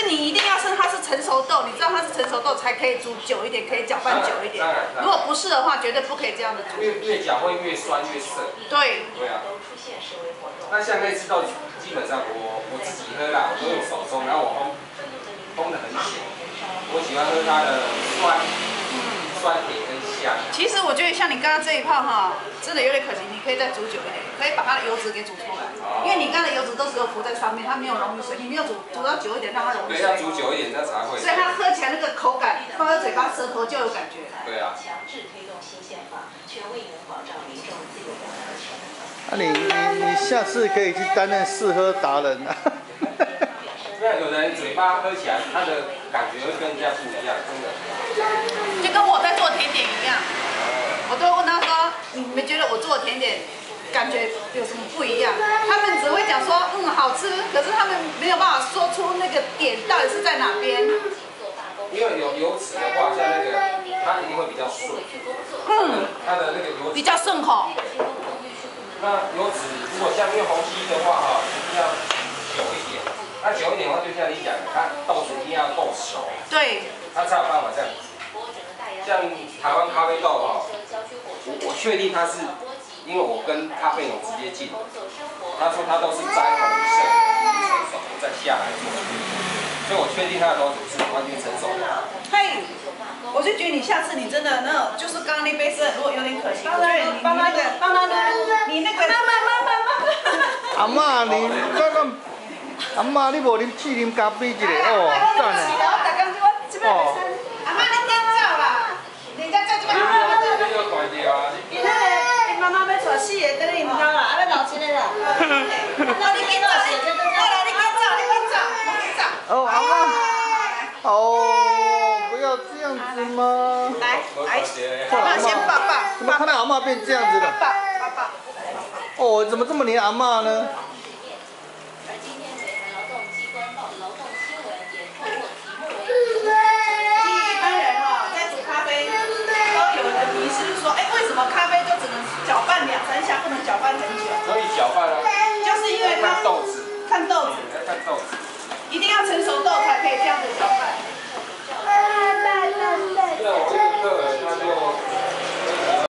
你一定要是它是成熟豆，你知道它是成熟豆才可以煮久一点，可以搅拌久一点。如果不是的话，绝对不可以这样子煮。 越搅会越酸越涩。 对。 对啊。那像那支豆，基本上我自己喝啦，我都用手冲，然后我烘得很小。我喜欢喝它的酸甜跟香。 其实我觉得像你刚刚这一泡哈，真的有点可惜，你可以再煮久一点，可以把它的油脂给煮出来。因为你刚才的油脂都只有浮在上面，它没有溶于水，你没有煮到久一点，让它溶于水。 对，要煮久一点，它才会。 所以它喝起来那个口感，放在嘴巴、舌头就有感觉。 对啊。 那你下次可以去担任试喝达人啊。 那有的人嘴巴喝起来，他的感觉会跟人家不一样，真的。 就跟我在做甜点一样，我都问他说：“你们觉得我做的甜点感觉有什么不一样？”他们只会讲说：“好吃。”可是他们没有办法说出那个点到底是在哪边。 因为有油脂的话，像那个它一定会比较顺。它的那个油脂比较顺口。 那油脂如果像因为虹吸的话哈，一定要久一点。那久一点的话，就像你讲的，它豆子一定要够熟。 对。 它才有办法这样子。像台湾咖啡豆哈，我确定它是，因为我跟咖啡农直接进，他说他都是摘红色成熟再下来做，所以我确定它的豆子是完全成熟的。 嘿，我就觉得你下次你真的那种，就是刚刚那杯是如果有点可惜，我觉得你那个你那个阿嬷，你刚刚阿嬷，你无啉试啉咖啡一个哦，赞啊！ 哦。阿嬷，你点走啦，人家在这边。 你有看到啊？ 因那个，因妈妈要带4个等你唔通啦，啊要留一个啦。那你紧走，好啦，你紧走。 哦，阿嬷，哦，不要这样子嘛。 来，阿嬷先抱抱。 怎么看到阿嬷变这样子了？ 抱。 哦，怎么这么黏阿嬷呢？ 为什么咖啡就只能搅拌2、3下，不能搅拌很久？ 可以搅拌啊。 就是因为它看豆子。 看豆子。 看豆子。 一定要成熟豆才可以这样子搅拌。